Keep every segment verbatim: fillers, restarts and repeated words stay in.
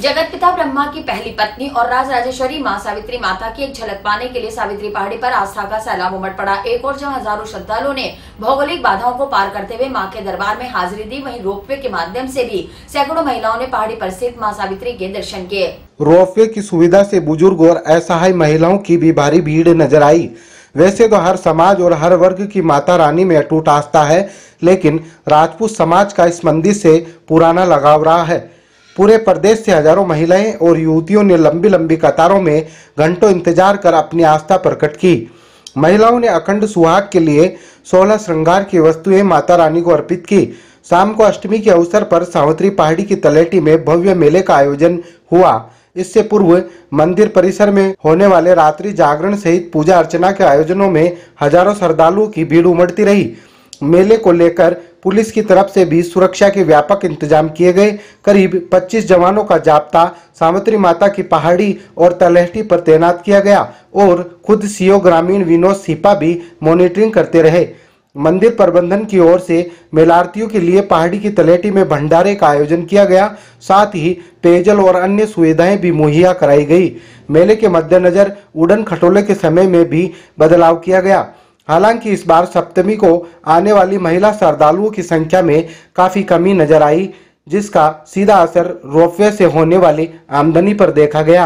जगत पिता ब्रह्मा की पहली पत्नी और राज राजेश्वरी मां सावित्री माता की एक झलक पाने के लिए सावित्री पहाड़ी पर आस्था का सैलाब उमड़ पड़ा। एक और जहां हजारों श्रद्धालुओं ने भौगोलिक बाधाओं को पार करते हुए मां के दरबार में हाजिरी दी, वहीं रोपवे के माध्यम से भी सैकड़ों महिलाओं ने पहाड़ी पर स्थित मां सावित्री के दर्शन किए। रोपवे की सुविधा से बुजुर्ग और असहाय महिलाओं की भी भारी भीड़ नजर आई। वैसे तो हर समाज और हर वर्ग की माता रानी में अटूट आस्था है, लेकिन राजपूत समाज का इस मंदिर से पुराना लगाव रहा है। पूरे प्रदेश से हजारों महिलाएं और युवतियों ने लंबी लंबी कतारों में घंटों इंतजार कर अपनी आस्था प्रकट की। महिलाओं ने अखंड सुहाग के लिए सोलह श्रृंगार की वस्तुएं माता रानी को अर्पित की। शाम को अष्टमी के अवसर पर सावित्री पहाड़ी की तलेटी में भव्य मेले का आयोजन हुआ। इससे पूर्व मंदिर परिसर में होने वाले रात्रि जागरण सहित पूजा अर्चना के आयोजनों में हजारों श्रद्धालुओं की भीड़ उमड़ती रही। मेले को लेकर पुलिस की तरफ से भी सुरक्षा के व्यापक इंतजाम किए गए। करीब पच्चीस जवानों का जाब्ता सावित्री माता की पहाड़ी और तलहटी पर तैनात किया गया और खुद सीओ ग्रामीण विनोद सीपा भी मॉनिटरिंग करते रहे। मंदिर प्रबंधन की ओर से मेलार्थियों के लिए पहाड़ी की तलहटी में भंडारे का आयोजन किया गया, साथ ही पेयजल और अन्य सुविधाएं भी मुहैया कराई गई। मेले के मद्देनजर उड़न खटोले के समय में भी बदलाव किया गया। हालांकि इस बार सप्तमी को आने वाली महिला श्रद्धालुओं की संख्या में काफी कमी नजर आई, जिसका सीधा असर रोपवे से होने वाली आमदनी पर देखा गया।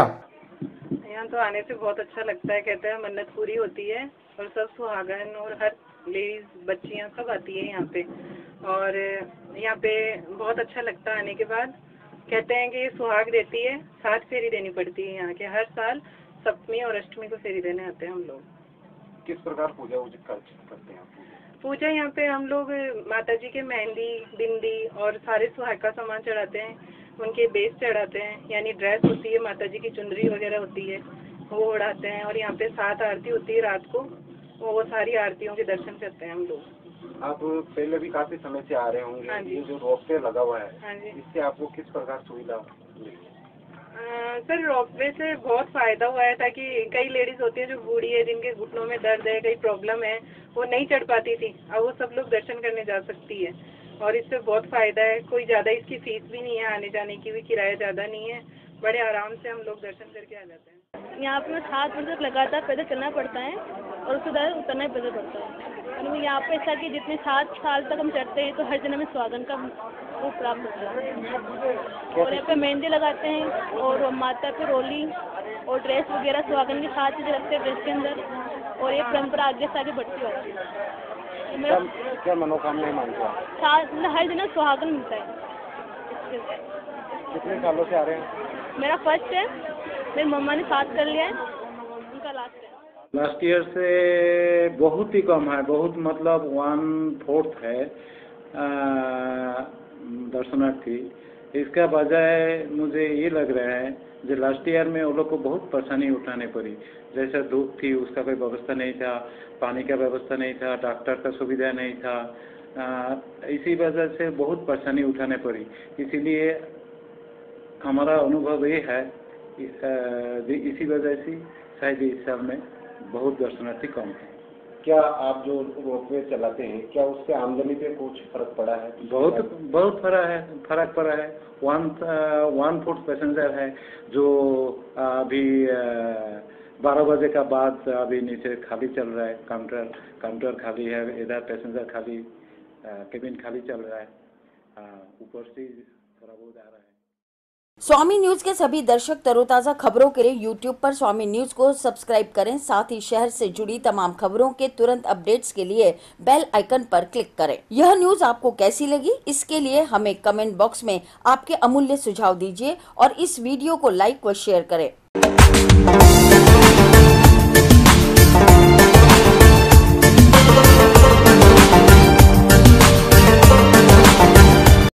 यहाँ तो आने से बहुत अच्छा लगता है, कहते हैं मन्नत पूरी होती है और सब सुहागन और हर लेडीज बच्चियाँ सब आती है यहाँ पे, और यहाँ पे बहुत अच्छा लगता है आने के बाद। कहते हैं कि सुहाग देती है, सात फेरी देनी पड़ती है यहाँ के, हर साल सप्तमी और अष्टमी को फेरी देने आते हैं हम लोग। किस प्रकार पूजा करते हैं? पूजा यहाँ पे हम लोग माता जी के मेहंदी, बिंदी और सारे सुहाग का सामान चढ़ाते हैं, उनके बेस चढ़ाते हैं, यानी ड्रेस होती है, माता जी की चुनरी वगैरह होती है, वो उड़ाते हैं। और यहाँ पे सात आरती होती है रात को, वो सारी आरतियों के दर्शन करते हैं हम लोग। आप पहले भी काफी समय से आ रहे होंगे। हाँ जी। ये जो रोपवे लगा हुआ है, हाँ जी, इससे आपको किस प्रकार सुविधा मिली? सर रोपवे से बहुत फायदा हुआ है, ताकि कई लेडीज होती है जो बूढ़ी है, जिनके घुटनों में दर्द है, कई प्रॉब्लम है, वो नहीं चढ़ पाती थी, अब वो सब लोग दर्शन करने जा सकती है और इससे बहुत फायदा है। कोई ज़्यादा इसकी फीस भी नहीं है, आने जाने की भी किराया ज़्यादा नहीं है, बड़े आराम से हम लोग दर्शन करके आ जाते हैं। यहाँ पे सात बजे तक लगातार पैदल चलना पड़ता है और उसके बाद उतरना ही पैदल पड़ता है। और यहाँ पे ऐसा कि जितने सात साल तक हम चढ़ते हैं तो हर जन्म में स्वागन का वो प्राप्त होता है। और यहाँ पे मेहंदी लगाते हैं और माता पे रोली और ड्रेस वगैरह स्वागन के साथ ही रखते हैं ड्रेस के अंदर, और ये परंपरा आगे से आगे बढ़ती होती है। क्या, क्या मनोकामना मांगते हैं? सात मतलब हर जन्म सुहागन मिलता है। कितने सालों से आ रहे हैं? मेरा फर्स्ट है, मेरी मम्मा ने साथ कर लिया है, उनका लास्ट है। लास्ट ईयर से बहुत ही कम है, बहुत मतलब वन फोर्थ है दर्शनार्थी। इसका बजाय मुझे ये लग रहा है जो लास्ट ईयर में वो लोग को बहुत परेशानी उठानी पड़ी। जैसे धूप थी, उसका कोई व्यवस्था नहीं था, पानी का व्यवस्था नहीं था, डॉक्टर का सुविधा नहीं था, आ, इसी वजह से बहुत परेशानी उठाने पड़ी। इसीलिए हमारा अनुभव ये है, इसी वजह से शायद इस साल में बहुत दर्शनार्थी कम है। क्या आप जो रोपवे चलाते हैं, क्या उससे आमदनी पे कुछ फर्क पड़ा है? बहुत बहुत फर्क है फर्क पड़ा है। वन वन फुट पैसेंजर है जो अभी बारह बजे का बाद अभी नीचे खाली चल रहा है, काउंटर काउंटर खाली है, इधर पैसेंजर खाली, केबिन खाली चल रहा है, ऊपर से थोड़ा बहुत आ रहा है। स्वामी न्यूज के सभी दर्शक तरोताजा खबरों के लिए यूट्यूब पर स्वामी न्यूज को सब्सक्राइब करें। साथ ही शहर से जुड़ी तमाम खबरों के तुरंत अपडेट्स के लिए बेल आइकन पर क्लिक करें। यह न्यूज आपको कैसी लगी, इसके लिए हमें कमेंट बॉक्स में आपके अमूल्य सुझाव दीजिए और इस वीडियो को लाइक व शेयर करें।